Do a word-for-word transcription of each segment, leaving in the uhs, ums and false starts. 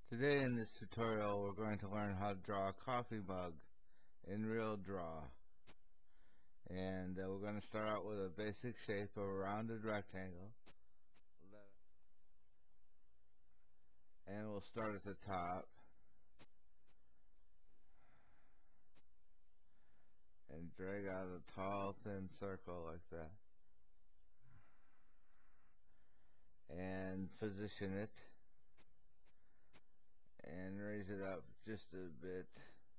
Today in this tutorial we're going to learn how to draw a coffee mug in Real Draw. And uh, we're going to start out with a basic shape of a rounded rectangle. And we'll start at the top and drag out a tall thin circle like that. And position it and raise it up just a bit.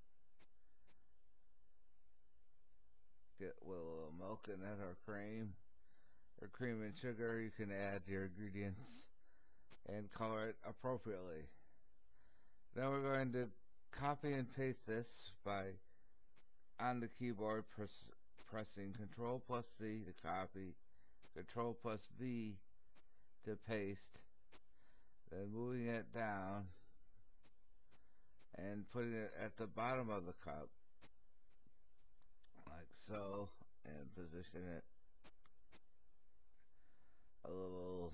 Get with a little milk in it, or cream, or cream and sugar. You can add your ingredients and color it appropriately. Then we're going to copy and paste this by on the keyboard press, pressing Control plus C to copy, Control plus V to paste, then moving it down and putting it at the bottom of the cup like so, and position it a little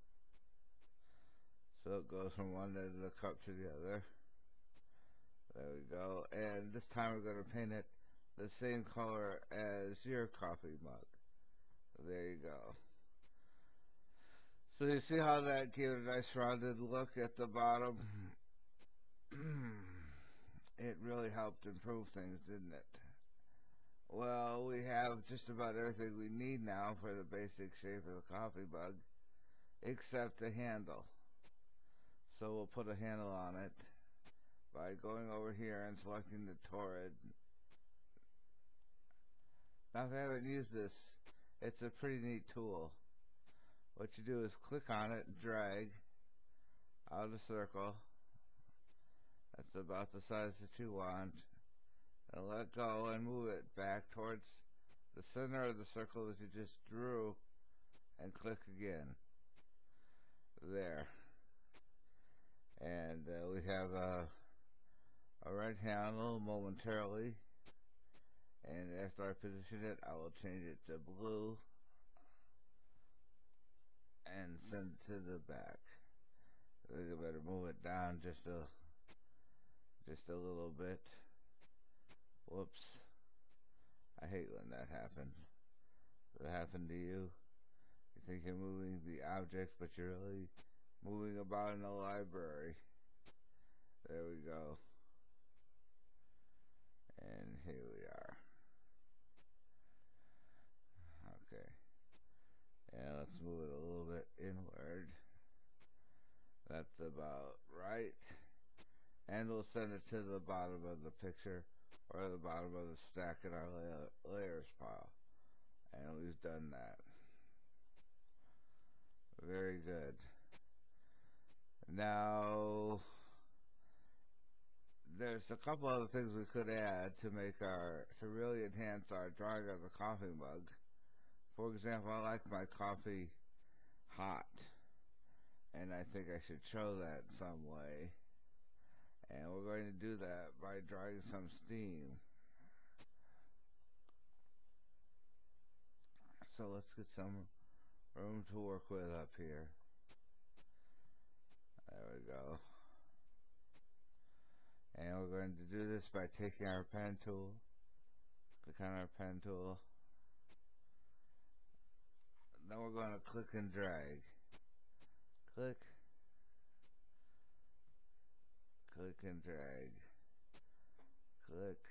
so it goes from one end of the cup to the other. There we go. And this time we're going to paint it the same color as your coffee mug. There you go. So you see how that gave a nice rounded look at the bottom? It really helped improve things, didn't it? Well, we have just about everything we need now for the basic shape of the coffee mug, except the handle. So we'll put a handle on it by going over here and selecting the torrid. Now if you haven't used this, it's a pretty neat tool. What you do is click on it and drag out a circle that's about the size that you want, and let go and move it back towards the center of the circle that you just drew, and click again. There. And uh, we have a, a red handle momentarily, and after I position it I will change it to blue and send it to the back. I think I better move it down just a just a little bit. Whoops. I hate when that happens. Does that happen to you? You think you're moving the object, but you're really moving about in a library. There we go. And here we are. Okay. And let's move it a little bit inward. That's about right. And we'll send it to the bottom of the picture, or the bottom of the stack in our la layers pile. And we've done that. Very good. Now, there's a couple other things we could add to make our, to really enhance our drawing of the coffee mug. For example, I like my coffee hot, and I think I should show that in some way. And we're going to do that by drawing some steam. So let's get some room to work with up here. There we go. And we're going to do this by taking our pen tool, click on our pen tool. Then we're going to click and drag. Click, click and drag. Click,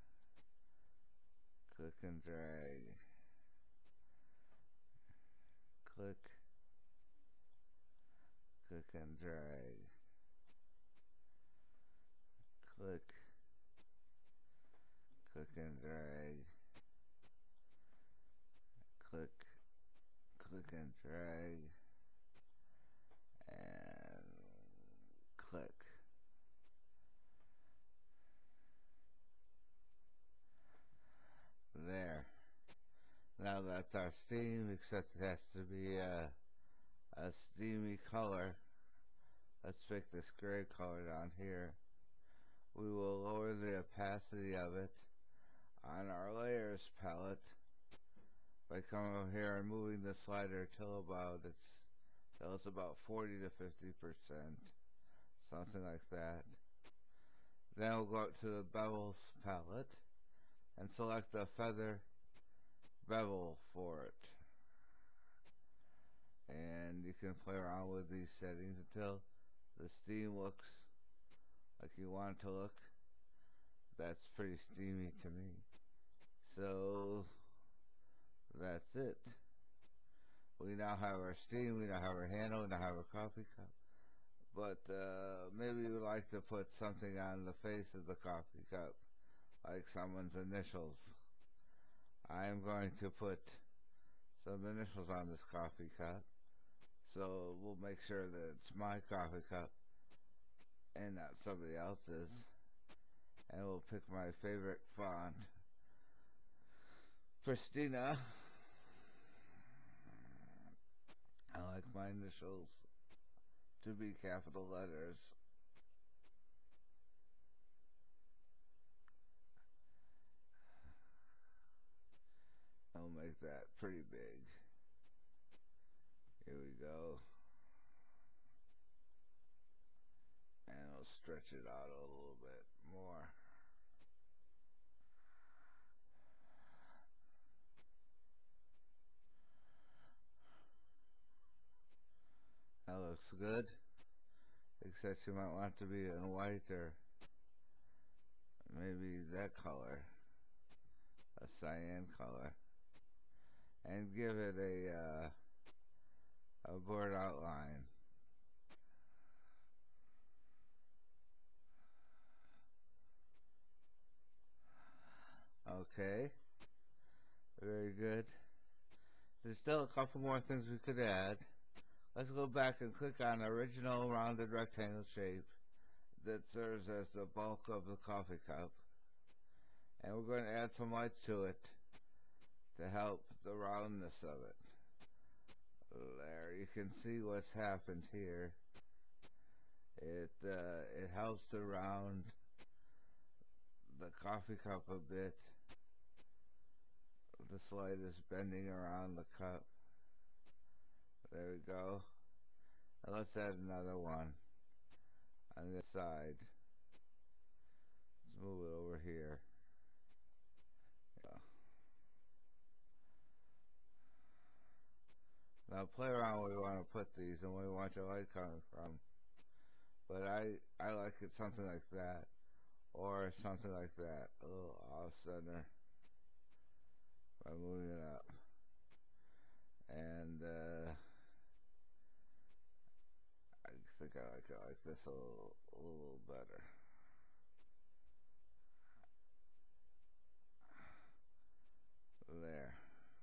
click and drag. Click, click and drag. Click, click and drag. Click, click and drag. And click. There. Now that's our steam, except it has to be a, a steamy color. Let's pick this gray color down here. We will lower the opacity of it on our layers palette by coming over here and moving the slider till about it's till it's about forty to fifty percent. something like that. Then we'll go up to the bevels palette and select the feather bevel for it. And you can play around with these settings until the steam looks like you want it to look. That's pretty steamy to me. So that's it. We now have our steam, we now have our handle, we now have our coffee cup. But uh, maybe you would like to put something on the face of the coffee cup, like someone's initials. I'm going to put some initials on this coffee cup, so we'll make sure that it's my coffee cup and not somebody else's. And we'll pick my favorite font, Christina. I like my initials to be capital letters. I'll make that pretty big. Here we go. And I'll stretch it out a little bit more. That looks good. Except you might want to be in white or maybe that color. A cyan color. And give it a, uh, a board outline. Okay. Very good. There's still a couple more things we could add. Let's go back and click on original rounded rectangle shape that serves as the bulk of the coffee cup. And we're going to add some lights to it to help the roundness of it. There, you can see what's happened here. It uh, it helps to round the coffee cup a bit. This light is bending around the cup. There we go. Now let's add another one on this side. Let's move it over here. Yeah. Now play around where you want to put these and where you want your light coming from. But I, I like it something like that. Or something like that. A little off center. By moving it up. And uh, I think I like it like this a little, a little better. There.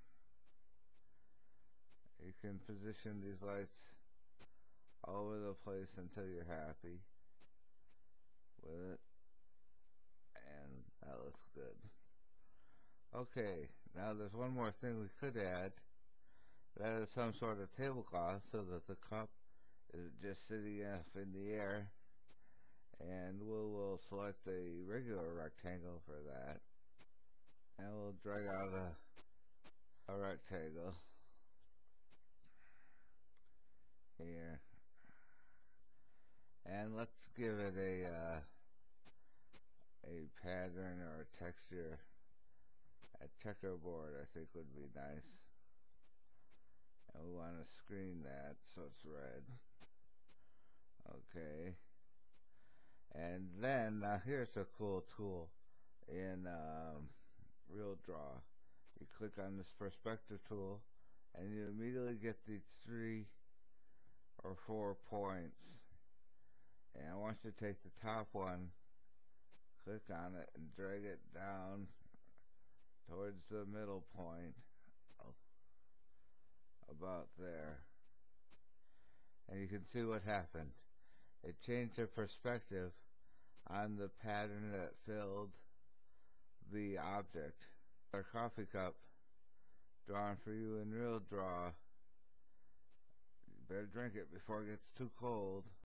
You can position these lights all over the place until you're happy with it. And that looks good. Okay, now there's one more thing we could add. That is some sort of tablecloth so that the cup is just sitting up in the air. And we'll, we'll select a regular rectangle for that. And we'll drag out a, a rectangle here. And let's give it a uh, a pattern or a texture. A checkerboard I think would be nice. And we want to screen that so it's red. Okay. And then, now here's a cool tool in um, Real Draw. You click on this perspective tool and you immediately get these three or four points. And I want you to take the top one, click on it and drag it down towards the middle point, about there. And you can see what happened. It changed the perspective on the pattern that filled the object. Our coffee cup drawn for you in Real Draw. You better drink it before it gets too cold.